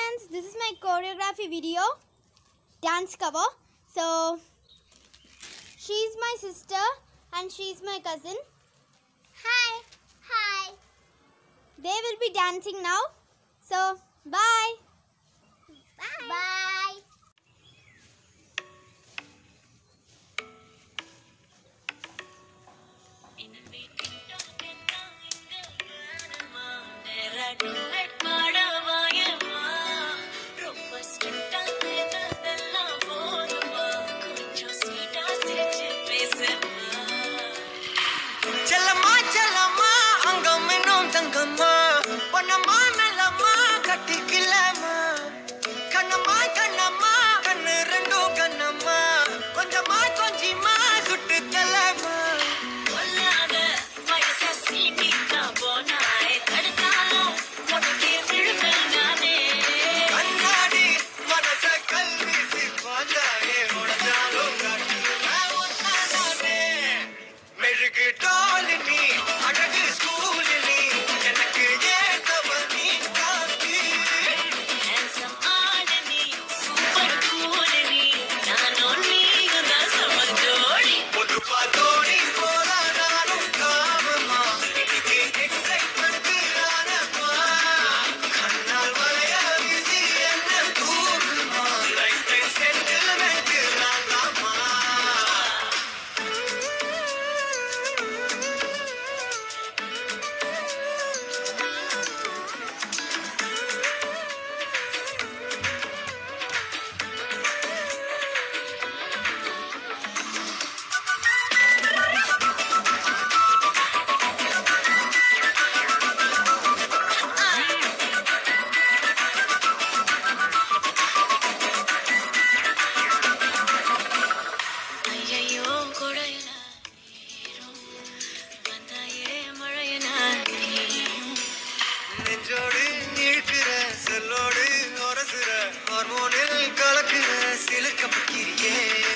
friends, this is my choreography video, dance cover. So, she's my sister and she's my cousin. Hi. Hi. They will be dancing now. So, bye. Bye. Bye. ஹார்மோனில் கலக்குற சிலுக்க பக்கிரியே